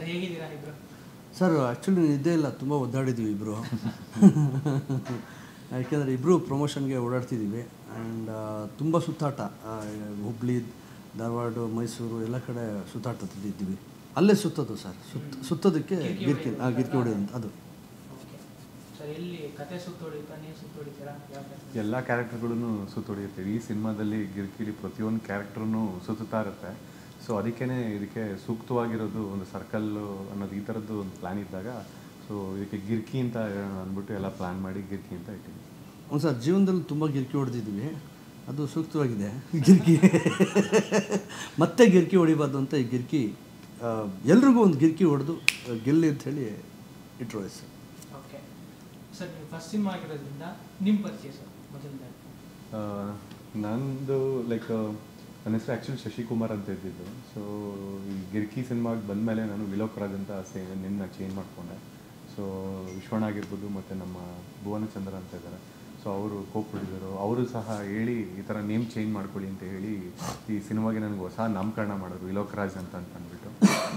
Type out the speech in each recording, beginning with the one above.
ಹೇಗಿದ್ದೀರಾ ಇಬ್ರು? Sir actually ನಿದ್ದೆ ಇಲ್ಲ, ತುಂಬ ಒದ್ದಾಡಿದ್ವಿ ಇಬ್ಬರು. ಯಾಕೆಂದರೆ ಇಬ್ಬರು ಪ್ರಮೋಷನ್ಗೆ ಓಡಾಡ್ತಿದ್ದೀವಿ. ಆ್ಯಂಡ್ ತುಂಬ ಸುತ್ತಾಟ, ಹುಬ್ಳಿ, ಧಾರವಾಡ, ಮೈಸೂರು ಎಲ್ಲ ಕಡೆ ಸುತ್ತಾಟದಿದ್ದೀವಿ. ಅಲ್ಲೇ ಸುತ್ತೋದು ಸರ್, ಸುತ್ತೋದಕ್ಕೆ ಗಿರ್ಕಿ ಹೊಡೆಯೋದು ಅಂತ ಅದು. ಎಲ್ಲ ಕ್ಯಾರೆಕ್ಟರ್ಗಳನ್ನು ಸುತ್ತೊಡೆಯುತ್ತೀವಿ. ಈ ಸಿನಿಮಾದಲ್ಲಿ ಗಿರ್ಕಿಲಿ ಪ್ರತಿಯೊಂದು ಕ್ಯಾರೆಕ್ಟರ್ನು ಸುತ್ತುತ್ತಾ ಇರುತ್ತೆ. ಸೊ ಇದಕ್ಕೆ ಸೂಕ್ತವಾಗಿರೋದು ಒಂದು ಸರ್ಕಲ್ಲು ಅನ್ನೋದು ಈ ಥರದ್ದು ಒಂದು ಪ್ಲ್ಯಾನ್ ಇದ್ದಾಗ ಸೊ ಇದಕ್ಕೆ ಗಿರ್ಕಿ ಅಂತ ಅಂದ್ಬಿಟ್ಟು ಎಲ್ಲ ಪ್ಲ್ಯಾನ್ ಮಾಡಿ ಗಿರ್ಕಿ ಅಂತ ಇಟ್ಟಿದ್ವಿ. ಹ್ಞೂ ಸರ್, ಜೀವನದಲ್ಲಿ ತುಂಬ ಗಿರ್ಕಿ ಹೊಡೆದಿದ್ವಿ, ಅದು ಸೂಕ್ತವಾಗಿದೆ. ಗಿರ್ಕಿ ಮತ್ತೆ ಗಿರ್ಕಿ ಹೊಡಿಬಾರ್ದು ಅಂತ ಈ ಗಿರ್ಕಿ ಎಲ್ರಿಗೂ ಒಂದು ಗಿರ್ಕಿ ಹೊಡೆದು ಗೆಲ್ಲಿ ಅಂಥೇಳಿ ಇಟ್ಟರು ಸರ್. ಓಕೆ ಸರ್, ನೀವು ಫಸ್ಟ್ ಸಿನಿಮಾ ಆಗಿರೋದ್ರಿಂದ ನಿಮ್ಮ ಪರಿಚಯ ಸರ್ ಮೊದಲನೇದಾಗಿ. ನಂದು ಲೈಕ್ ನನ್ನ ಹೆಸರು ಆ್ಯಕ್ಚುಲಿ ಶಶಿಕುಮಾರ್ ಅಂತ ಇದ್ದಿದ್ದು. ಸೊ ಈ ಗಿರ್ಕಿ ಸಿನಿಮಾಗೆ ಬಂದಮೇಲೆ ನಾನು ವಿಲೋಕರಾಜ್ ಅಂತ ನಿನ್ನ ಚೇಂಜ್ ಮಾಡಿಕೊಂಡೆ. ಸೊ ವಿಶ್ವಣ್ಣ ಆಗಿರ್ಬೋದು ಮತ್ತು ನಮ್ಮ ಭುವನಚಂದ್ರ ಅಂತ ಇದ್ದಾರೆ, ಸೊ ಅವರು ಪ್ರೊಡ್ಯೂಸರು, ಅವರು ಸಹ ಹೇಳಿ ಈ ಥರ ನೇಮ್ ಚೇಂಜ್ ಮಾಡ್ಕೊಳ್ಳಿ ಅಂತ ಹೇಳಿ ಈ ಸಿನಿಮಾಗೆ ನನಗೆ ಹೊಸ ನಾಮಕರಣ ಮಾಡಿದ್ರು, ವಿಲೋಕರಾಜ್ ಅಂತ ಅಂದ್ಬಿಟ್ಟು.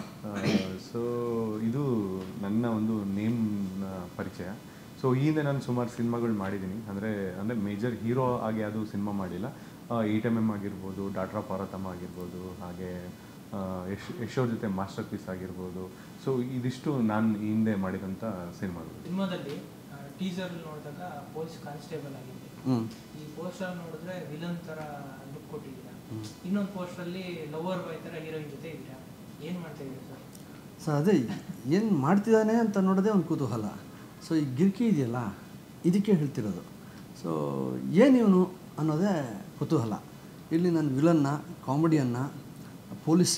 ಸೊ ಇದು ನನ್ನ ಒಂದು ನೇಮ್ ಪರಿಚಯ. ಸೊ ಈ ಹಿಂದೆ ನಾನು ಸುಮಾರು ಸಿನಿಮಾಗಳು ಮಾಡಿದ್ದೀನಿ, ಅಂದರೆ ಮೇಜರ್ ಹೀರೋ ಆಗಿ ಅದು ಸಿನಿಮಾ ಮಾಡಿಲ್ಲ. 8mm ಆಗಿರ್ಬೋದು, ಡಾಕ್ಟರ್ ಪಾರ್ವತಮ್ಮ ಆಗಿರ್ಬೋದು, ಹಾಗೆ ಯಶೋರ ಜೊತೆ ಮಾಸ್ಟರ್ ಪೀಸ್ ಆಗಿರ್ಬೋದು. ಸೊ ಇದಿಷ್ಟು ನಾನು ಈ ಹಿಂದೆ ಮಾಡಿದಂಥ ಸಿನಿಮಾಗಳು. ಸಿನಿಮಾದಲ್ಲಿ ಟೀಸರ್ ನೋಡಿದಾಗ ಪೊಲೀಸ್ ಕಾನ್ಸ್ಟೇಬಲ್ ಆಗಿದೆ, ಈ ಪೋಸ್ಟರ್ ನೋಡಿದ್ರೆ ವಿಲನ್ ಥರ ಲುಕ್ ಕೊಟ್ಟಿದ್ದೀರಾ. ಇನ್ನೊಂದು ಪೋಸ್ಟರಲ್ಲಿ ಲವರ್ ಬಾಯ್ ಥರ ಹೀರೋಯಿನ್ ಜೊತೆ ಇದ್ದೀರಾ. ಏನು ಮಾಡ್ತಾ ಇದ್ದೀರಾ ಸರ್? ಸರ್ ಅದೇ ಏನು ಮಾಡ್ತಿದ್ದಾನೆ ಅಂತ ನೋಡೋದೇ ಒಂದು ಕುತೂಹಲ. ಸೊ ಈ ಗಿರ್ಕಿ ಇದೆಯಲ್ಲ, ಇದಕ್ಕೆ ಹೇಳ್ತಿರೋದು. ಸೊ ಏನಿವನು ಅನ್ನೋದೇ ಕುತೂಹಲ. ಇಲ್ಲಿ ನಾನು ವಿಲನ್ನ, ಕಾಮಿಡಿಯನ್ನ, ಪೊಲೀಸ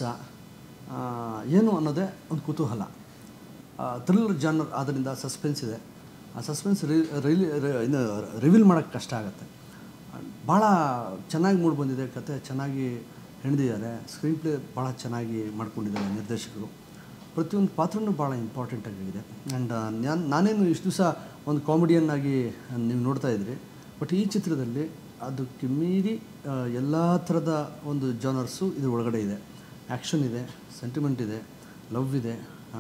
ಏನು ಅನ್ನೋದೇ ಒಂದು ಕುತೂಹಲ. ಥ್ರಿಲ್ಲರ್ ಜಾನರ್ ಆದ್ದರಿಂದ ಸಸ್ಪೆನ್ಸ್ ಇದೆ. ಆ ಸಸ್ಪೆನ್ಸ್ ರಿವೀಲ್ ಮಾಡೋಕ್ಕೆ ಕಷ್ಟ ಆಗುತ್ತೆ. ಭಾಳ ಚೆನ್ನಾಗಿ ಮೂಡಿ ಬಂದಿದೆ, ಕತೆ ಚೆನ್ನಾಗಿ ಹೆಣೆದಿದ್ದಾರೆ, ಸ್ಕ್ರೀನ್ ಪ್ಲೇ ಭಾಳ ಚೆನ್ನಾಗಿ ಮಾಡ್ಕೊಂಡಿದ್ದಾರೆ ನಿರ್ದೇಶಕರು. ಪ್ರತಿಯೊಂದು ಪಾತ್ರನೂ ಭಾಳ ಇಂಪಾರ್ಟೆಂಟಾಗಿದೆ. ಆ್ಯಂಡ್ ನಾನೇನು ಇಷ್ಟು ದಿವಸ ಒಂದು ಕಾಮಿಡಿಯನ್ನಾಗಿ ನೀವು ನೋಡ್ತಾ ಇದ್ರಿ, ಬಟ್ ಈ ಚಿತ್ರದಲ್ಲಿ ಅದಕ್ಕೆ ಮೀರಿ ಎಲ್ಲ ಥರದ ಒಂದು ಜಾನರ್ಸು ಇದ್ರ ಒಳಗಡೆ ಇದೆ. ಆ್ಯಕ್ಷನ್ ಇದೆ, ಸೆಂಟಿಮೆಂಟ್ ಇದೆ, ಲವ್ ಇದೆ,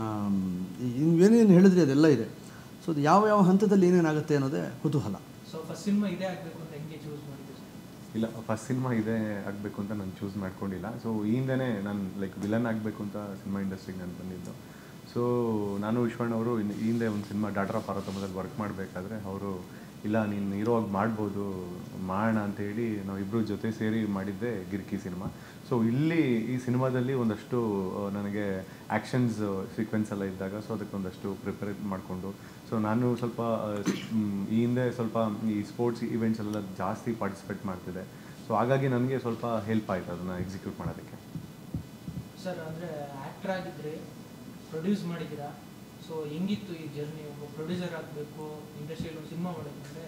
ಏನೇನು ಹೇಳಿದ್ರಿ ಅದೆಲ್ಲ ಇದೆ. ಸೊ ಅದು ಯಾವ ಹಂತದಲ್ಲಿ ಏನೇನಾಗುತ್ತೆ ಅನ್ನೋದೇ ಕುತೂಹಲ. ಸೊ ಫಸ್ಟ್ ಸಿನಿಮಾ ಇದೇ ಆಗಬೇಕು ಅಂತ ಹೆಂಗೆ ಚೂಸ್ ಮಾಡಿದ್ದು ಸರ್? ಇಲ್ಲ, ಫಸ್ಟ್ ಸಿನಿಮಾ ಇದೇ ಆಗಬೇಕು ಅಂತ ನಾನು ಚೂಸ್ ಮಾಡ್ಕೊಂಡಿಲ್ಲ. ಸೊ ಈ ಹಿಂದೆನೇ ನಾನು ಲೈಕ್ ವಿಲನ್ ಆಗಬೇಕು ಅಂತ ಸಿನಿಮಾ ಇಂಡಸ್ಟ್ರಿಗೆ ನಾನು ಬಂದಿದ್ದು. ಸೊ ನಾನು ವಿಶ್ವಣ್ಣ ಅವರು ಈ ಹಿಂದೆ ಒಂದು ಸಿನಿಮಾ ಡಾಕ್ಟರ್ ಪಾರ್ವತಮ್ಮದಲ್ಲಿ ವರ್ಕ್ ಮಾಡಬೇಕಾದ್ರೆ ಅವರು ಇಲ್ಲ ನೀನು ಹೀರೋ ಆಗಿ ಮಾಡ್ಬೋದು, ಮಾಡೋಣ ಅಂತೇಳಿ ನಾವಿಬ್ಬರು ಜೊತೆ ಸೇರಿ ಮಾಡಿದ್ದೆ ಗಿರ್ಕಿ ಸಿನಿಮಾ. ಸೊ ಇಲ್ಲಿ ಈ ಸಿನಿಮಾದಲ್ಲಿ ಒಂದಷ್ಟು ನನಗೆ ಆ್ಯಕ್ಷನ್ಸ್ ಸೀಕ್ವೆನ್ಸ್ ಎಲ್ಲ ಇದ್ದಾಗ ಸೊ ಅದಕ್ಕೆ ಒಂದಷ್ಟು ಪ್ರಿಪೇರ್ ಮಾಡಿಕೊಂಡು, ಸೊ ನಾನು ಸ್ವಲ್ಪ ಈ ಹಿಂದೆ ಸ್ವಲ್ಪ ಈ ಸ್ಪೋರ್ಟ್ಸ್ ಇವೆಂಟ್ಸ್ ಎಲ್ಲ ಜಾಸ್ತಿ ಪಾರ್ಟಿಸಿಪೇಟ್ ಮಾಡ್ತಿದ್ದೆ. ಸೊ ಹಾಗಾಗಿ ನನಗೆ ಸ್ವಲ್ಪ ಹೆಲ್ಪ್ ಆಯಿತು ಅದನ್ನು ಎಕ್ಸಿಕ್ಯೂಟ್ ಮಾಡೋದಕ್ಕೆ. ಸರ್ ಅಂದರೆ ಆ್ಯಕ್ಟರ್ ಆಗಿದ್ದರೆ ಪ್ರೊಡ್ಯೂಸ್ ಮಾಡಿದ್ದೀರಾ, ಸೊ ಹೆಂಗಿತ್ತು ಈ ಜರ್ನಿ? ಒಬ್ಬ ಪ್ರೊಡ್ಯೂಸರ್ ಆಗಬೇಕು, ಇಂಡಸ್ಟ್ರಿಯಲ್ಲಿ ಒಂದು ಸಿನಿಮಾ ಮಾಡೋದಂದರೆ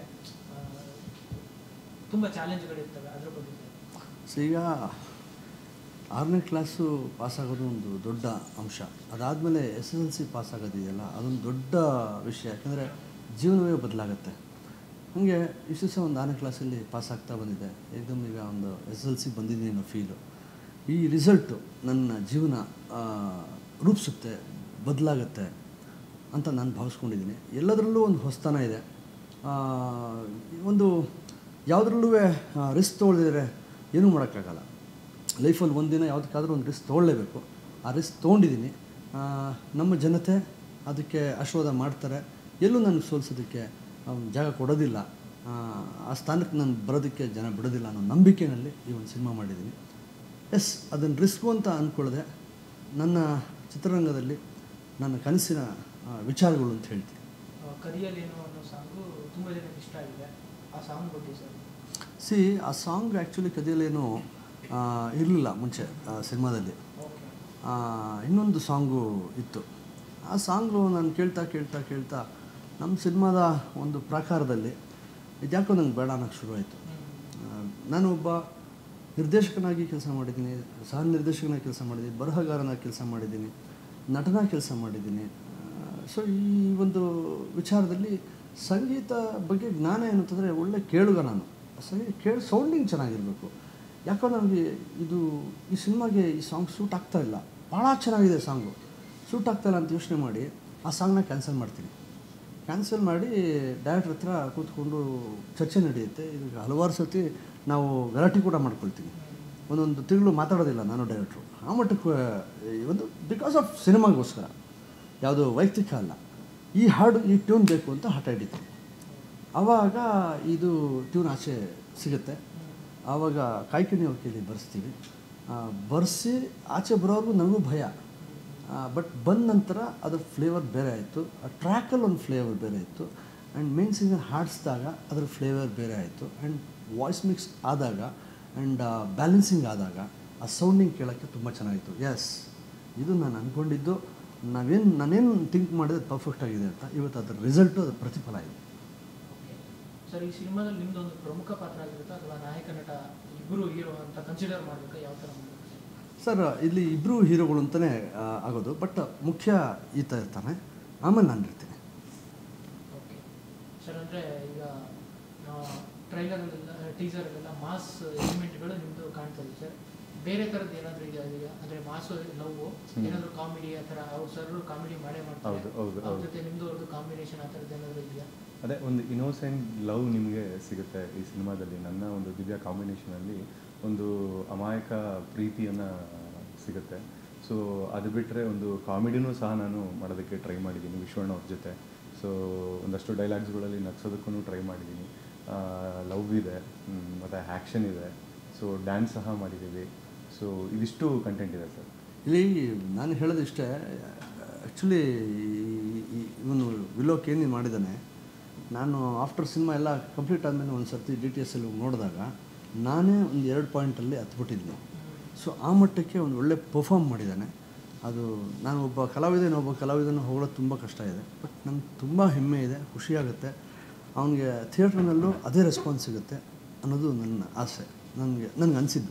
ತುಂಬ ಚಾಲೆಂಜ್ಗಳಿರ್ತವೆ, ಅದ್ರ ಬಗ್ಗೆ ಸೊ ಈಗ 6ನೇ ಕ್ಲಾಸು ಪಾಸಾಗೋದು ಒಂದು ದೊಡ್ಡ ಅಂಶ. ಅದಾದಮೇಲೆ SSLC ಪಾಸಾಗೋದಿದೆಯಲ್ಲ, ಅದೊಂದು ದೊಡ್ಡ ವಿಷಯ. ಯಾಕೆಂದರೆ ಜೀವನವೇ ಬದಲಾಗುತ್ತೆ. ಹಾಗೆ ಇಷ್ಟು ದಿವಸ ಒಂದು 6ನೇ ಕ್ಲಾಸಲ್ಲಿ ಪಾಸಾಗ್ತಾ ಬಂದಿದ್ದೆ, ಏಕದಮ್ ಈಗ ಒಂದು SSLC ಬಂದಿದ್ದೀನಿ ಅನ್ನೋ ಫೀಲು. ಈ ರಿಸಲ್ಟು ನನ್ನ ಜೀವನ ರೂಪಿಸುತ್ತೆ, ಬದಲಾಗುತ್ತೆ ಅಂತ ನಾನು ಭಾವಿಸ್ಕೊಂಡಿದ್ದೀನಿ. ಎಲ್ಲದರಲ್ಲೂ ಒಂದು ಹೊಸತನ ಇದೆ. ಒಂದು ಯಾವುದ್ರಲ್ಲೂ ರಿಸ್ಕ್ ತೊಗೊಳ್ದಿದ್ರೆ ಏನೂ ಮಾಡೋಕ್ಕಾಗಲ್ಲ. ಲೈಫಲ್ಲಿ ಒಂದಿನ ಯಾವುದಕ್ಕಾದ್ರೂ ಒಂದು ರಿಸ್ಕ್ ತೊಗೊಳ್ಳೇಬೇಕು. ಆ ರಿಸ್ಕ್ ತೊಗೊಂಡಿದ್ದೀನಿ. ನಮ್ಮ ಜನತೆ ಅದಕ್ಕೆ ಆಶೀರ್ವಾದ ಮಾಡ್ತಾರೆ. ಎಲ್ಲೂ ನನಗೆ ಸೋಲಿಸೋದಕ್ಕೆ ಜಾಗ ಕೊಡೋದಿಲ್ಲ. ಆ ಸ್ಥಾನಕ್ಕೆ ನಾನು ಬರೋದಕ್ಕೆ ಜನ ಬಿಡೋದಿಲ್ಲ ಅನ್ನೋ ನಂಬಿಕೆಯಲ್ಲಿ ಈ ಒಂದು ಸಿನಿಮಾ ಮಾಡಿದ್ದೀನಿ. ಅದನ್ನು ರಿಸ್ಕು ಅಂತ ಅಂದ್ಕೊಳ್ಳದೆ ನನ್ನ ಚಿತ್ರರಂಗದಲ್ಲಿ ನನ್ನ ಕನಸಿನ ವಿಚಾರಗಳು ಅಂತ ಹೇಳ್ತೀನಿ. ಕರಿಯಲ್ಲೇನೋ ಅನ್ನೋ ಸಾಂಗು ತುಂಬ ಜನಕ್ಕೆ ಇಷ್ಟ ಆಗಿದೆ, ಆ ಸಾಂಗ್ ಬಗ್ಗೆ ಸರ್? ಆ ಸಾಂಗ್ ಆ್ಯಕ್ಚುಲಿ ಕದಿಯಲ್ಲೇನೋ ಇರಲಿಲ್ಲ ಮುಂಚೆ ಸಿನಿಮಾದಲ್ಲಿ. ಇನ್ನೊಂದು ಸಾಂಗು ಇತ್ತು. ಆ ಸಾಂಗು ನಾನು ಕೇಳ್ತಾ ನಮ್ಮ ಸಿನಿಮಾದ ಒಂದು ಪ್ರಾಕಾರದಲ್ಲಿ ಇದ್ಯಾಕೋ ನಂಗೆ ಬೇಡ ಅನ್ನೋಕ್ಕೆ ಶುರುವಾಯಿತು. ನಾನು ಒಬ್ಬ ನಿರ್ದೇಶಕನಾಗಿ ಕೆಲಸ ಮಾಡಿದ್ದೀನಿ, ಸಹ ನಿರ್ದೇಶಕನಾಗಿ ಕೆಲಸ ಮಾಡಿದ್ದೀನಿ, ಬರಹಗಾರನಾಗಿ ಕೆಲಸ ಮಾಡಿದ್ದೀನಿ, ನಟನಾಗಿ ಕೆಲಸ ಮಾಡಿದ್ದೀನಿ. ಸೊ ಈ ಒಂದು ವಿಚಾರದಲ್ಲಿ ಸಂಗೀತ ಬಗ್ಗೆ ಜ್ಞಾನ ಏನಂತಂದರೆ ಒಳ್ಳೆ ಕೇಳುಗ ನಾನು. ಸಂಗೀತ ಸೌಂಡಿಂಗ್ ಚೆನ್ನಾಗಿರಬೇಕು. ಯಾಕೋ ನನಗೆ ಈ ಸಿನಿಮಾಗೆ ಈ ಸಾಂಗ್ ಸೂಟ್ ಆಗ್ತಾಯಿಲ್ಲ. ಭಾಳ ಚೆನ್ನಾಗಿದೆ ಸಾಂಗು. ಸೂಟ್ ಆಗ್ತಾಯಿಲ್ಲ ಅಂತ ಯೋಚನೆ ಮಾಡಿ ಆ ಸಾಂಗ್ನ ಕ್ಯಾನ್ಸಲ್ ಮಾಡ್ತೀನಿ. ಕ್ಯಾನ್ಸಲ್ ಮಾಡಿ ಡೈರೆಕ್ಟ್ರ್ ಹತ್ರ ಕೂತ್ಕೊಂಡು ಚರ್ಚೆ ನಡೆಯುತ್ತೆ. ಇದು ಹಲವಾರು ಸತಿ ನಾವು ಗಲಾಟೆ ಕೂಡ ಮಾಡ್ಕೊಳ್ತೀವಿ. ಒಂದೊಂದು ತಿಂಗಳು ಮಾತಾಡೋದಿಲ್ಲ ನಾನು ಡೈರೆಕ್ಟ್ರು. ಆ ಮಟ್ಟಕ್ಕೆ ಒಂದು ಬಿಕಾಸ್ ಆಫ್ ಸಿನಿಮಾಗೋಸ್ಕರ, ಯಾವುದೋ ವೈಯಕ್ತಿಕ ಅಲ್ಲ. ಈ ಹಾಡು ಈ ಟ್ಯೂನ್ ಬೇಕು ಅಂತ ಹಠ ಹಿಡಿತೀನಿ. ಆವಾಗ ಇದು ಟ್ಯೂನ್ ಆಚೆ ಸಿಗುತ್ತೆ. ಆವಾಗ ಕಾಯ್ಕಿಣಿ ಅವ್ರ ಕೈಲಿ ಬರ್ಸ್ತೀವಿ. ಬರ್ಸಿ ಆಚೆ ಬರೋವರೆಗೂ ನನಗೂ ಭಯ. ಬಟ್ ಬಂದ ನಂತರ ಅದರ ಫ್ಲೇವರ್ ಬೇರೆ ಆಯಿತು. ಆ ಟ್ರ್ಯಾಕಲ್ಲಿ ಒಂದು ಫ್ಲೇವರ್ ಬೇರೆ ಇತ್ತು. ಆ್ಯಂಡ್ ಮೇನ್ ಸಿಂಗರ್ ಹಾಡಿಸಿದಾಗ ಅದರ ಫ್ಲೇವರ್ ಬೇರೆ ಆಯಿತು. ಆ್ಯಂಡ್ ವಾಯ್ಸ್ ಮಿಕ್ಸ್ ಆದಾಗ ಆ್ಯಂಡ್ ಬ್ಯಾಲೆನ್ಸಿಂಗ್ ಆದಾಗ ಆ ಸೌಂಡಿಂಗ್ ಕೇಳೋಕ್ಕೆ ತುಂಬ ಚೆನ್ನಾಗಿತ್ತು. ಎಸ್, ಇದು ನಾನು ಅಂದ್ಕೊಂಡಿದ್ದು, ನಾನೇನು ಥಿಂಕ್ ಮಾಡಿದ್ರೆ ಪರ್ಫೆಕ್ಟ್ ಆಗಿದೆ ಅಂತ. ಇವತ್ತು ಅದರ ರಿಸಲ್ಟು, ಅದರ ಪ್ರತಿಫಲ ಇದೆ. ಸರ್, ಈ ಸಿನಿಮಾದಲ್ಲಿ ನಿಮ್ಮದು ಒಂದು ಪ್ರಮುಖ ಪಾತ್ರ ಆಗಿರುತ್ತೆ ಅಥವಾ ನಾಯಕ ನಟ ಇಬ್ಬರು ಹೀರೋ ಅಂತ ಕನ್ಸಿಡರ್ ಮಾಡಬೇಕಾ? ಯಾವ ಥರ ಮಾಡಬೇಕು ಸರ್? ಇಲ್ಲಿ ಇಬ್ಬರು ಹೀರೋಗಳು ಅಂತಲೇ ಆಗೋದು. ಬಟ್ ಮುಖ್ಯ ಈತ ಇರ್ತಾನೆ, ಆಮೇಲೆ ನಾನು ಇರ್ತೀನಿ. ಓಕೆ ಸರ್, ಅಂದರೆ ಈಗ ಟ್ರೈಲರಲ್ಲೆಲ್ಲ ಟೀಸರಲ್ಲೆಲ್ಲ ಮಾಸ್ ಎಲಿಮೆಂಟ್ಗಳು ನಿಮ್ಮದು ಕಾಣ್ತಾ ಇದೆ ಸರ್. ಬೇರೆ ಥರದ್ದು ಏನಾದರೂ ಇದೆಯಾ? ಈಗ ಅಂದರೆ ಮಾಸು ಲವ್ ಏನಾದರೂ ಕಾಮಿಡಿ ಆ ಥರ ಅವ್ರು ಸರ್ ಕಾಮಿಡಿ ಮಾಡೇ ಮಾಡ್ತಾರೆ, ಅವ್ರ ಜೊತೆ ನಿಮ್ಮದು ಅವ್ರದ್ದು ಕಾಂಬಿನೇಷನ್ ಆ ಥರದ್ದು ಏನಾದರೂ ಇದೆಯಾ? ಅದೇ ಒಂದು ಇನ್ನೋಸೆಂಟ್ ಲವ್ ನಿಮಗೆ ಸಿಗುತ್ತೆ ಈ ಸಿನಿಮಾದಲ್ಲಿ. ನನ್ನ ಒಂದು ದಿವ್ಯ ಕಾಂಬಿನೇಷನಲ್ಲಿ ಒಂದು ಅಮಾಯಕ ಪ್ರೀತಿಯನ್ನು ಸಿಗುತ್ತೆ. ಸೊ ಅದು ಬಿಟ್ಟರೆ ಒಂದು ಕಾಮಿಡಿನೂ ಸಹ ನಾನು ಮಾಡೋದಕ್ಕೆ ಟ್ರೈ ಮಾಡಿದ್ದೀನಿ ವಿಶ್ವಣ್ಣ ಅವ್ರ ಜೊತೆ. ಸೊ ಒಂದಷ್ಟು ಡೈಲಾಗ್ಸ್ಗಳಲ್ಲಿ ನಗ್ಸೋದಕ್ಕೂ ಟ್ರೈ ಮಾಡಿದ್ದೀನಿ. ಲವ್ ಇದೆ, ಮತ್ತು ಆ್ಯಕ್ಷನ್ ಇದೆ, ಸೊ ಡ್ಯಾನ್ಸ್ ಸಹ ಮಾಡಿದ್ದೀವಿ. ಸೊ ಇದಿಷ್ಟು ಕಂಟೆಂಟ್ ಇದೆ ಸರ್. ಇಲ್ಲಿ ನಾನು ಹೇಳೋದಿಷ್ಟೇ. ಆ್ಯಕ್ಚುಲಿ ಇವನು ವಿಲೋಕ್ ಏನು ಮಾಡಿದ್ದಾನೆ, ನಾನು ಆಫ್ಟರ್ ಸಿನಿಮಾ ಎಲ್ಲ ಕಂಪ್ಲೀಟ್ ಆದಮೇಲೆ ಒಂದು ಸರ್ತಿ DTS ಅಲ್ಲಿ ನೋಡಿದಾಗ ನಾನೇ ಒಂದು 2 ಪಾಯಿಂಟಲ್ಲಿ ಹತ್ಬಿಟ್ಟಿದ್ದೀನಿ. ಸೊ ಆ ಮಟ್ಟಕ್ಕೆ ಒಂದು ಒಳ್ಳೆ ಪರ್ಫಾರ್ಮ್ ಮಾಡಿದ್ದಾನೆ. ಅದು ನಾನು ಒಬ್ಬ ಕಲಾವಿದನ ಹೊಗಳೋದು ತುಂಬ ಕಷ್ಟ ಇದೆ. ಬಟ್ ನಂಗೆ ತುಂಬ ಹೆಮ್ಮೆ ಇದೆ, ಖುಷಿಯಾಗುತ್ತೆ. ಅವನಿಗೆ ಥಿಯೇಟ್ರ್ನಲ್ಲೂ ಅದೇ ರೆಸ್ಪಾನ್ಸ್ ಸಿಗುತ್ತೆ ಅನ್ನೋದು ನನ್ನ ಆಸೆ. ನನಗೆ ಅನಿಸಿದ್ದು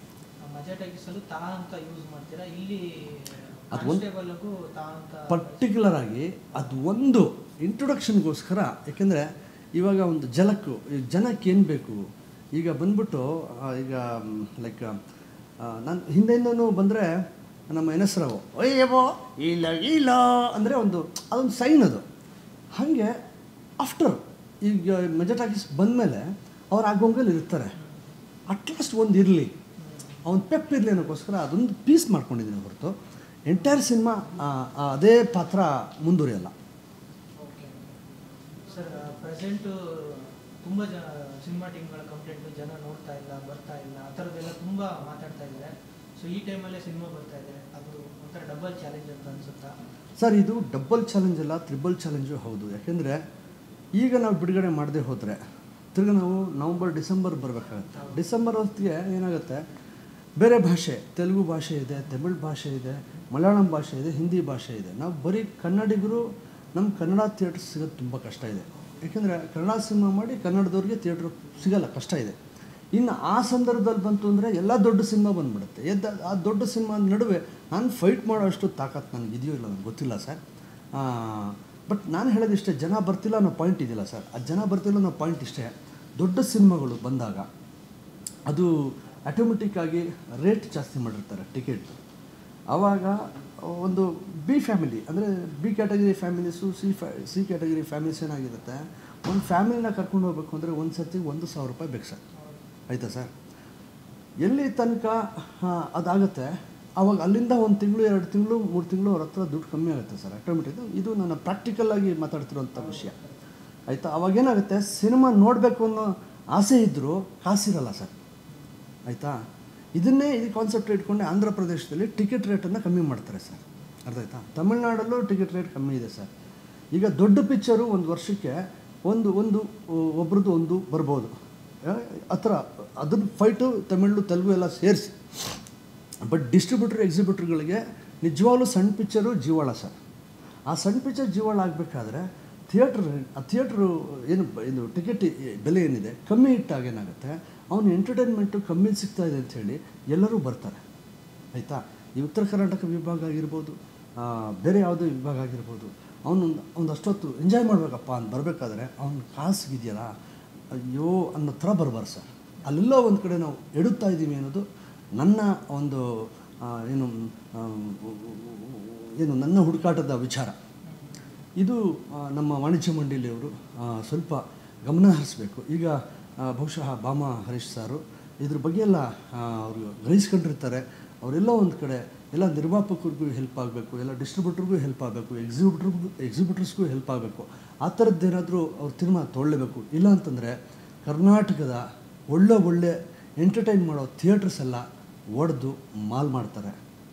ಅದು ಒಂದು ಪರ್ಟಿಕ್ಯುಲರ್ ಆಗಿ ಅದು ಒಂದು ಇಂಟ್ರೊಡಕ್ಷನ್ಗೋಸ್ಕರ. ಯಾಕೆಂದರೆ ಇವಾಗ ಒಂದು ಜನಕ್ಕೆ ಏನು ಬೇಕು ಈಗ ಬಂದ್ಬಿಟ್ಟು, ಈಗ ಲೈಕ್ ನಾನು ಹಿಂದೆಯಿಂದನೂ ಬಂದರೆ ನಮ್ಮ NS ರಾವ್ ಅಯ್ಯೋ ಇಲ್ಲ ಅಂದರೆ ಅದೊಂದು ಸೈನ್ ಅದು. ಹಾಗೆ ಆಫ್ಟರ್ ಈಗ ಮೆಜೆಟಾಕಿಸ್ ಬಂದಮೇಲೆ ಅವ್ರು ಆ ಗೊಂಗಲ್ಲಿ ಇರ್ತಾರೆ. ಅಟ್ಲೀಸ್ಟ್ ಒಂದು ಇರಲಿ, ಅವ್ನು ಪೆಪ್ ಇರಲಿ ಅನ್ನೋಕ್ಕೋಸ್ಕರ ಅದೊಂದು ಪೀಸ್ ಮಾಡ್ಕೊಂಡಿದ್ದೀನಿ ಹೊರತು ಎಂಟೈರ್ ಸಿನಿಮಾ ಅದೇ ಪಾತ್ರ ಮುಂದುವರಿಯಲ್ಲ. ಸರ್, ಪ್ರೆಸೆಂಟು ತುಂಬ ಸಿನಿಮಾ ಟೀಮ್ಗಳ ಕಂಪ್ಲೇಂಟು ಜನ ನೋಡ್ತಾ ಇಲ್ಲ, ಬರ್ತಾ ಇಲ್ಲ, ಆ ಥರದ್ದೆಲ್ಲ ತುಂಬ ಮಾತಾಡ್ತಾ ಇದ್ದಾರೆ. ಸೊ ಈ ಟೈಮಲ್ಲೇ ಸಿನಿಮಾ ಬರ್ತಾ ಇದೆ, ಅದು ಒಂಥರ ಡಬಲ್ ಚಾಲೆಂಜ್ ಅಂತ ಅನಿಸುತ್ತಾ? ಸರ್, ಇದು ಡಬಲ್ ಚಾಲೆಂಜ್ ಅಲ್ಲ, ತ್ರಿಬಲ್ ಚಾಲೆಂಜು ಹೌದು. ಯಾಕೆಂದರೆ ಈಗ ನಾವು ಬಿಡುಗಡೆ ಮಾಡದೆ ಹೋದರೆ ತಿರ್ಗಿ ನಾವು ನವಂಬರ್ ಡಿಸೆಂಬರ್ ಬರಬೇಕಾಗತ್ತೆ. ಡಿಸೆಂಬರ್ ಹೊತ್ತಿಗೆ ಏನಾಗುತ್ತೆ, ಬೇರೆ ಭಾಷೆ, ತೆಲುಗು ಭಾಷೆ ಇದೆ, ತಮಿಳ್ ಭಾಷೆ ಇದೆ, ಮಲಯಾಳಂ ಭಾಷೆ ಇದೆ, ಹಿಂದಿ ಭಾಷೆ ಇದೆ. ನಾವು ಬರೀ ಕನ್ನಡಿಗರು ನಮ್ಮ ಕನ್ನಡ ಥಿಯೇಟ್ರ್ ಸಿಗೋದು ತುಂಬ ಕಷ್ಟ ಇದೆ. ಯಾಕೆಂದರೆ ಕನ್ನಡ ಸಿನಿಮಾ ಮಾಡಿ ಕನ್ನಡದವ್ರಿಗೆ ಥಿಯೇಟ್ರ್ ಸಿಗೋಲ್ಲ, ಕಷ್ಟ ಇದೆ. ಇನ್ನು ಆ ಸಂದರ್ಭದಲ್ಲಿ ಬಂತು ಅಂದರೆ ಎಲ್ಲ ದೊಡ್ಡ ಸಿನಿಮಾ ಬಂದುಬಿಡುತ್ತೆ. ಆ ದೊಡ್ಡ ಸಿನಿಮಾ ನಡುವೆ ನಾನು ಫೈಟ್ ಮಾಡೋ ಅಷ್ಟು ತಾಕತ್ತು ನನಗೆ ಇದೆಯೋ ಇಲ್ಲ ನನಗೆ ಗೊತ್ತಿಲ್ಲ ಸರ್. ಬಟ್ ನಾನು ಹೇಳೋದಿಷ್ಟೇ, ಜನ ಬರ್ತಿಲ್ಲ ಅನ್ನೋ ಪಾಯಿಂಟ್ ಇದೆಯಲ್ಲ ಸರ್, ಆ ಜನ ಬರ್ತಿಲ್ಲ ಅನ್ನೋ ಪಾಯಿಂಟ್ ಇಷ್ಟೇ. ದೊಡ್ಡ ಸಿನಿಮಾಗಳು ಬಂದಾಗ ಅದು ಆಟೋಮೆಟಿಕ್ಕಾಗಿ ರೇಟ್ ಜಾಸ್ತಿ ಮಾಡಿರ್ತಾರೆ ಟಿಕೆಟ್. ಆವಾಗ ಒಂದು ಬಿ ಫ್ಯಾಮಿಲಿ ಅಂದರೆ B category families, C category families ಏನಾಗಿರುತ್ತೆ, ಒಂದು ಫ್ಯಾಮಿಲಿನ ಕರ್ಕೊಂಡು ಹೋಗ್ಬೇಕು ಅಂದರೆ ಒಂದು ಸರ್ತಿಗೆ 1,000 ರೂಪಾಯಿ ಬೇಕು ಸರ್. ಆಯಿತಾ ಸರ್? ಎಲ್ಲಿ ತನಕ ಅದಾಗುತ್ತೆ ಆವಾಗ ಅಲ್ಲಿಂದ 1 ತಿಂಗಳು 2 ತಿಂಗಳು 3 ತಿಂಗಳು ಅವ್ರ ಹತ್ರ ದುಡ್ಡು ಕಮ್ಮಿ ಆಗುತ್ತೆ ಸರ್ ಆಟೋಮೆಟಿಕ್. ಇದು ನಾನು ಪ್ರಾಕ್ಟಿಕಲ್ಲಾಗಿ ಮಾತಾಡ್ತಿರೋಂಥ ವಿಷಯ. ಆಯಿತಾ? ಅವಾಗೇನಾಗುತ್ತೆ, ಸಿನಿಮಾ ನೋಡಬೇಕು ಅನ್ನೋ ಆಸೆ ಇದ್ದರೂ ಕಾಸಿರಲ್ಲ ಸರ್. ಆಯಿತಾ? ಇದು ಕಾನ್ಸೆಪ್ಟ್ ಇಟ್ಕೊಂಡೆ ಆಂಧ್ರ ಪ್ರದೇಶದಲ್ಲಿ ಟಿಕೆಟ್ ರೇಟನ್ನು ಕಮ್ಮಿ ಮಾಡ್ತಾರೆ ಸರ್. ಅರ್ಥ ಆಯ್ತಾ? ತಮಿಳ್ನಾಡಲ್ಲೂ ಟಿಕೆಟ್ ರೇಟ್ ಕಮ್ಮಿ ಇದೆ ಸರ್. ಈಗ ದೊಡ್ಡ ಪಿಕ್ಚರು ಒಂದು ವರ್ಷಕ್ಕೆ ಒಬ್ರದ್ದು ಒಂದು ಬರ್ಬೋದು ಆ ಥರ. ಅದನ್ನು ಫೈಟು ತಮಿಳು ತೆಲುಗು ಎಲ್ಲ ಸೇರಿಸಿ. ಬಟ್ ಎಕ್ಸಿಬಿಟ್ರ್ಗಳಿಗೆ ನಿಜವಾಗ್ಲೂ ಸಣ್ಣ ಪಿಕ್ಚರು ಜೀವಾಳ ಸರ್. ಆ ಸಣ್ಣ ಪಿಕ್ಚರ್ ಜೀವಾಳ ಆಗಬೇಕಾದ್ರೆ ಥಿಯೇಟ್ರು ಇದು ಟಿಕೆಟ್ ಬೆಲೆ ಏನಿದೆ ಕಮ್ಮಿ ಇಟ್ಟಾಗ ಏನಾಗುತ್ತೆ, ಅವನು ಎಂಟರ್ಟೈನ್ಮೆಂಟು ಕಮ್ಮಿ ಸಿಗ್ತಾ ಇದೆ ಅಂಥೇಳಿ ಎಲ್ಲರೂ ಬರ್ತಾರೆ. ಆಯಿತಾ? ಈ ಉತ್ತರ ಕರ್ನಾಟಕ ವಿಭಾಗ ಆಗಿರ್ಬೋದು, ಬೇರೆ ಯಾವುದೇ ವಿಭಾಗ ಆಗಿರ್ಬೋದು, ಅವನು ಅಷ್ಟೊತ್ತು ಎಂಜಾಯ್ ಮಾಡಬೇಕಪ್ಪ ಅಂತ ಬರಬೇಕಾದ್ರೆ ಅವ್ನ ಕಾಸಿಗಿದೆಯಲ್ಲ, ಅಯ್ಯೋ ಅನ್ನೋ ಥರ ಬರಬಾರ್ದು ಸರ್. ಅಲ್ಲೆಲ್ಲೋ ಒಂದು ಕಡೆ ನಾವು ಎಡುತ್ತಾ ಇದ್ದೀವಿ ಅನ್ನೋದು ನನ್ನ ಒಂದು ಏನು ನನ್ನ ಹುಡುಕಾಟದ ವಿಚಾರ. ಇದು ನಮ್ಮ ವಾಣಿಜ್ಯ ಮಂಡಳಿಯವರು ಸ್ವಲ್ಪ ಗಮನ ಹರಿಸಬೇಕು. ಈಗ ಬಹುಶಃ ಭಾಮಾ ಹರೀಶ್ ಸಾರು ಇದ್ರ ಬಗ್ಗೆ ಎಲ್ಲ ಅವರು ಗ್ರಹಿಸ್ಕೊಂಡಿರ್ತಾರೆ. ಅವರೆಲ್ಲ ಒಂದು ಕಡೆ ಎಲ್ಲ ನಿರ್ಮಾಪಕರಿಗೂ ಹೆಲ್ಪ್ ಆಗಬೇಕು, ಎಲ್ಲ ಡಿಸ್ಟ್ರಿಬ್ಯೂಟರ್ಗೂ ಹೆಲ್ಪ್ ಆಗಬೇಕು, ಎಕ್ಸಿಬಿಟರ್ಸ್ಗೂ ಹೆಲ್ಪ್ ಆಗಬೇಕು. ಆ ಥರದ್ದೇನಾದರೂ ಅವ್ರು ತೀರ್ಮಾನ ತೊಗೊಳ್ಳೇಬೇಕು. ಇಲ್ಲ ಅಂತಂದರೆ ಕರ್ನಾಟಕದ ಒಳ್ಳೆ ಎಂಟರ್ಟೈನ್ ಮಾಡೋ ಥಿಯೇಟರ್ಸ್ ಎಲ್ಲ ಒಡೆದು ಮಾಲ್ ಮಾಡ್ತಾರೆ.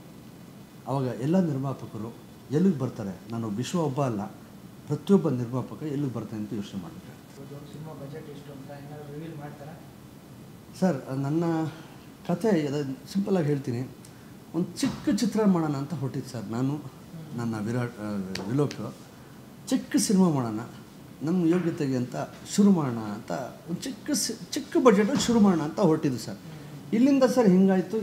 ಆವಾಗ ಎಲ್ಲ ನಿರ್ಮಾಪಕರು ಎಲ್ಲಿಗೆ ಬರ್ತಾರೆ? ನಾನು ವಿಶ್ವ ಒಬ್ಬ ಅಲ್ಲ, ಪ್ರತಿಯೊಬ್ಬ ನಿರ್ಮಾಪಕ ಎಲ್ಲಿಗೆ ಬರ್ತಾನೆ ಅಂತ ಯೋಚನೆ ಮಾಡಬೇಕು. ಸಿನಿಮಾ ಬಜೆಟ್ ಎಷ್ಟು ಅಂತ ಏನಾದರೂ ರಿವೀಲ್ ಮಾಡ್ತಾರಾ? ಸರ್, ನನ್ನ ಕತೆ ಸಿಂಪಲಾಗಿ ಹೇಳ್ತೀನಿ. ಒಂದು ಚಿಕ್ಕ ಚಿತ್ರ ಮಾಡೋಣ ಅಂತ ಹೊರಟಿದ್ದು ಸರ್. ನಾನು ನನ್ನ ವಿಲೋಕ್ ಚಿಕ್ಕ ಸಿನಿಮಾ ಮಾಡೋಣ, ನಮ್ಮ ಯೋಗ್ಯತೆಗೆ ಅಂತ ಶುರು ಮಾಡೋಣ ಅಂತ ಒಂದು ಚಿಕ್ಕ ಬಜೆಟಲ್ಲಿ ಶುರು ಮಾಡೋಣ ಅಂತ ಹೊರಟಿದ್ದು ಸರ್. ಇಲ್ಲಿಂದ ಸರ್ ಹಿಂಗಾಯಿತು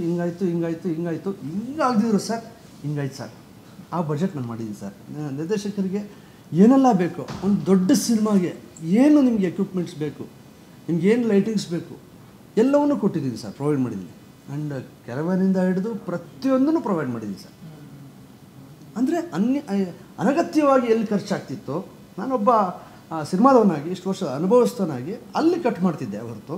ಹಿಂಗಾಗ್ದಿದ್ರು ಸರ್, ಹಿಂಗಾಯ್ತು ಸರ್. ಆ ಬಜೆಟ್ ನಾನು ಮಾಡಿದ್ದೀನಿ ಸರ್. ನಿರ್ದೇಶಕರಿಗೆ ಏನೆಲ್ಲ ಬೇಕು, ಒಂದು ದೊಡ್ಡ ಸಿನಿಮಾಗೆ ಏನು ನಿಮಗೆ ಎಕ್ವಿಪ್ಮೆಂಟ್ಸ್ ಬೇಕು, ನಿಮ್ಗೆ ಏನು ಲೈಟಿಂಗ್ಸ್ ಬೇಕು, ಎಲ್ಲವನ್ನೂ ಕೊಟ್ಟಿದ್ದೀನಿ ಸರ್, ಪ್ರೊವೈಡ್ ಮಾಡಿದ್ದೀನಿ. ಆ್ಯಂಡ್ ಕೆರವನಿಂದ ಹಿಡಿದು ಪ್ರತಿಯೊಂದನ್ನು ಪ್ರೊವೈಡ್ ಮಾಡಿದ್ದೀನಿ ಸರ್. ಅಂದರೆ ಅನಗತ್ಯವಾಗಿ ಎಲ್ಲಿ ಖರ್ಚಾಗ್ತಿತ್ತೋ ನಾನೊಬ್ಬ ಸಿನಿಮಾದವನಾಗಿ ಇಷ್ಟು ವರ್ಷ ಅನುಭವಿಸ್ತವನಾಗಿ ಅಲ್ಲಿ ಕಟ್ ಮಾಡ್ತಿದ್ದೆ ಹೊರತು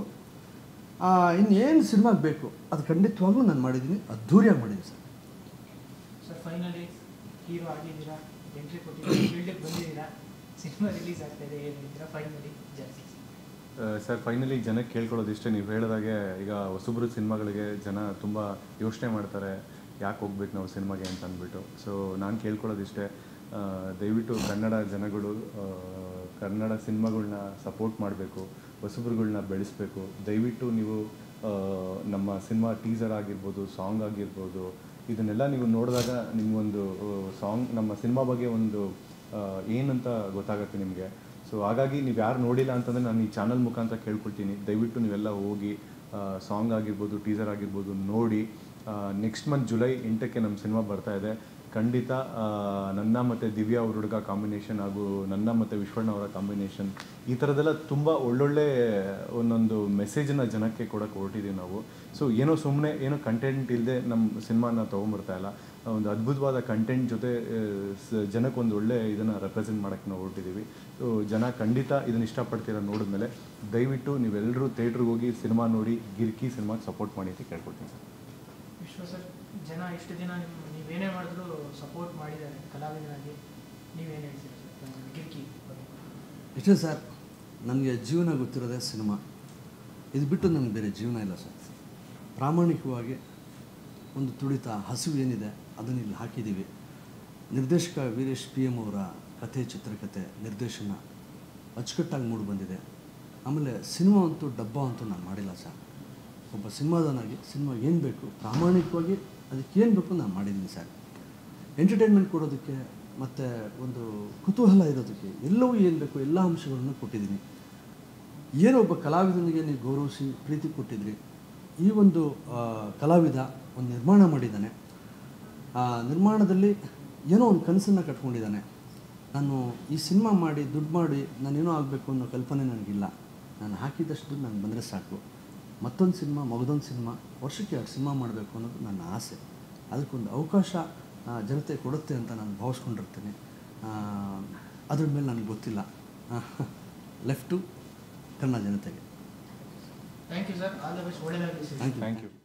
ಇನ್ನೇನು ಸಿನಿಮಾಗೆ ಬೇಕು ಅದು ಖಂಡಿತವಾಗ್ಲೂ ನಾನು ಮಾಡಿದ್ದೀನಿ, ಅದ್ಧೂರಿಯಾಗಿ ಮಾಡಿದ್ದೀನಿ ಸರ್. ಸರ್, ಫೈನಲಿ ಹೀರೋ ಆಗಿದ್ದೀರಾ, ಎಂಟ್ರಿ ಕೊಟ್ಟಿದ್ದೀರಾ, ಫೀಲ್ಡಿಗೆ ಬಂದಿದ್ದೀರಾ, ಸಿನಿಮಾ ರಿಲೀಸ್ ಆಗ್ತಾಯಿದೆ, ಹೇಳಿದ್ದೀರಾ ಫೈನಲಿ ಜಾಸ್ತಿ ಸರ್. ಫೈನಲಿ ಜನಕ್ಕೆ ಕೇಳ್ಕೊಳ್ಳೋದಿಷ್ಟೇ, ನೀವು ಹೇಳಿದಾಗೆ ಈಗ ಹೊಸಬ್ರು ಸಿನಿಮಾಗಳಿಗೆ ಜನ ತುಂಬ ಯೋಚನೆ ಮಾಡ್ತಾರೆ, ಯಾಕೆ ಹೋಗ್ಬೇಕು ನಾವು ಸಿನಿಮಾಗೆ ಅಂತ ಅಂದ್ಬಿಟ್ಟು. ಸೊ ನಾನು ಕೇಳ್ಕೊಳ್ಳೋದಿಷ್ಟೇ, ದಯವಿಟ್ಟು ಕನ್ನಡ ಜನಗಳು ಕನ್ನಡ ಸಿನಿಮಾಗಳ್ನ ಸಪೋರ್ಟ್ ಮಾಡಬೇಕು, ಹೊಸಬ್ರುಗಳ್ನ ಬೆಳೆಸಬೇಕು. ದಯವಿಟ್ಟು ನೀವು ನಮ್ಮ ಸಿನಿಮಾ ಟೀಸರ್ ಆಗಿರ್ಬೋದು, ಸಾಂಗ್ ಆಗಿರ್ಬೋದು, ಇದನ್ನೆಲ್ಲ ನೀವು ನೋಡಿದಾಗ ನಿಮಗೊಂದು ಸಾಂಗ್ ನಮ್ಮ ಸಿನಿಮಾ ಬಗ್ಗೆ ಒಂದು ಏನಂತ ಗೊತ್ತಾಗುತ್ತೆ ನಿಮಗೆ. ಸೊ ಹಾಗಾಗಿ ನೀವು ಯಾರು ನೋಡಿಲ್ಲ ಅಂತಂದರೆ ನಾನು ಈ ಚಾನಲ್ ಮುಖಾಂತರ ಕೇಳ್ಕೊಳ್ತೀನಿ, ದಯವಿಟ್ಟು ನೀವೆಲ್ಲ ಹೋಗಿ ಸಾಂಗ್ ಆಗಿರ್ಬೋದು, ಟೀಸರ್ ಆಗಿರ್ಬೋದು ನೋಡಿ. ನೆಕ್ಸ್ಟ್ ಮಂತ್ ಜುಲೈ 8ಕ್ಕೆ ನಮ್ಮ ಸಿನಿಮಾ ಬರ್ತಾಯಿದೆ. ಖಂಡಿತ ನನ್ನ ಮತ್ತು ದಿವ್ಯಾ ಅವ್ರ ಹುಡುಗ ಕಾಂಬಿನೇಷನ್ ಹಾಗೂ ನನ್ನ ಮತ್ತು ವಿಶ್ವಣ್ಣ ಅವರ ಕಾಂಬಿನೇಷನ್, ಈ ಥರದ್ದೆಲ್ಲ ತುಂಬ ಒಳ್ಳೊಳ್ಳೆ ಒಂದೊಂದು ಮೆಸೇಜನ್ನು ಜನಕ್ಕೆ ಕೊಡೋಕ್ಕೆ ಹೊರಟಿದ್ದೀವಿ ನಾವು. ಸೊ ಸುಮ್ಮನೆ ಏನೋ ಕಂಟೆಂಟ್ ಇಲ್ಲದೆ ನಮ್ಮ ಸಿನಿಮಾನ ತೊಗೊಂಬರ್ತಾಯಿಲ್ಲ, ಒಂದು ಅದ್ಭುತವಾದ ಕಂಟೆಂಟ್ ಜೊತೆ ಜನಕ್ಕೆ ಒಂದು ಒಳ್ಳೆ ಇದನ್ನು ರೆಪ್ರೆಸೆಂಟ್ ಮಾಡೋಕ್ಕೆ ನಾವು ಹೊರಟಿದ್ದೀವಿ. ಸೊ ಜನ ಖಂಡಿತ ಇದನ್ನು ಇಷ್ಟಪಡ್ತೀರ ನೋಡಿದ್ಮೇಲೆ. ದಯವಿಟ್ಟು ನೀವೆಲ್ಲರೂ ಥಿಯೇಟ್ರಿಗೆ ಹೋಗಿ ಸಿನಿಮಾ ನೋಡಿ ಗಿರ್ಕಿ ಸಿನಿಮಾಗೆ ಸಪೋರ್ಟ್ ಮಾಡಿ ಅಂತ ಕೇಳ್ಕೊಳ್ತೀನಿ ಸರ್. ವಿಶ್ವ ಸರ್, ಜನ ಇಷ್ಟು ದಿನ ನೀವೇನೇ ಮಾಡಿದ್ರು ಸಪೋರ್ಟ್ ಮಾಡಿದ್ದಾರೆ ಕಲಾವಿದರಾಗಿ, ನೀವೇನು ಹೇಳ್ತೀರಾ ಸರ್ ಗಿರ್ಕಿ ಬಗ್ಗೆ? ಇಷ್ಟೇ ಸರ್, ನನಗೆ ಜೀವನ ಗೊತ್ತಿರೋದೇ ಸಿನಿಮಾ. ಇದು ಬಿಟ್ಟು ನನಗೆ ಬೇರೆ ಜೀವನ ಇಲ್ಲ ಸರ್. ಪ್ರಾಮಾಣಿಕವಾಗಿ ಒಂದು ತುಡಿತ ಹಸಿವು ಏನಿದೆ ಅದನ್ನು ಇಲ್ಲಿ ಹಾಕಿದ್ದೀವಿ. ನಿರ್ದೇಶಕ ವೀರೇಶ್ PM ಅವರ ಕಥೆ, ಚಿತ್ರಕಥೆ, ನಿರ್ದೇಶನ ಅಚ್ಚುಕಟ್ಟಾಗಿ ಮೂಡಿ ಬಂದಿದೆ. ಆಮೇಲೆ ಸಿನಿಮಾ ಅಂತೂ ಡಬ್ಬ ಅಂತೂ ನಾನು ಮಾಡಿಲ್ಲ ಸರ್. ಒಬ್ಬ ಸಿನಿಮಾದವನಾಗಿ ಸಿನಿಮಾಗೆ ಏನು ಬೇಕು ಪ್ರಾಮಾಣಿಕವಾಗಿ ಅದಕ್ಕೇನು ಬೇಕು ನಾನು ಮಾಡಿದ್ದೀನಿ ಸರ್. ಎಂಟರ್ಟೈನ್ಮೆಂಟ್ ಕೊಡೋದಕ್ಕೆ ಮತ್ತು ಒಂದು ಕುತೂಹಲ ಇರೋದಕ್ಕೆ ಎಲ್ಲವೂ ಏನು ಬೇಕು ಎಲ್ಲ ಅಂಶಗಳನ್ನು ಕೊಟ್ಟಿದ್ದೀನಿ. ಏನೋ ಒಬ್ಬ ಕಲಾವಿದನಿಗೆ ನೀವು ಗೌರವಿಸಿ ಪ್ರೀತಿ ಕೊಟ್ಟಿದ್ರಿ. ಈ ಒಂದು ಕಲಾವಿದ ಒಂದು ನಿರ್ಮಾಣ ಮಾಡಿದ್ದಾನೆ, ಆ ನಿರ್ಮಾಣದಲ್ಲಿ ಏನೋ ಒಂದು ಕನಸನ್ನು ಕಟ್ಕೊಂಡಿದ್ದಾನೆ. ನಾನು ಈ ಸಿನಿಮಾ ಮಾಡಿ ದುಡ್ಡು ಮಾಡಿ ನಾನೇನೋ ಆಗಬೇಕು ಅನ್ನೋ ಕಲ್ಪನೆ ನನಗಿಲ್ಲ. ನಾನು ಹಾಕಿದಷ್ಟು ದುಡ್ಡು ನನಗೆ ಬಂದರೆ ಸಾಕು. ಮತ್ತೊಂದು ಸಿನಿಮಾ, ಮಗದೊಂದು ಸಿನಿಮಾ, ವರ್ಷಕ್ಕೆ 2 ಸಿನಿಮಾ ಮಾಡಬೇಕು ಅನ್ನೋದು ನನ್ನ ಆಸೆ. ಅದಕ್ಕೊಂದು ಅವಕಾಶ ಜನತೆ ಕೊಡುತ್ತೆ ಅಂತ ನಾನು ಭಾವಿಸ್ಕೊಂಡಿರ್ತೀನಿ. ಅದ್ರ ಮೇಲೆ ನನಗೆ ಗೊತ್ತಿಲ್ಲ. ಲೆಫ್ಟು ಕನ್ನಡ ಜನತೆಗೆ thank you sir, all the best, ಒಳ್ಳೆಯದಾಗಲಿ ಸರ್. Thank you.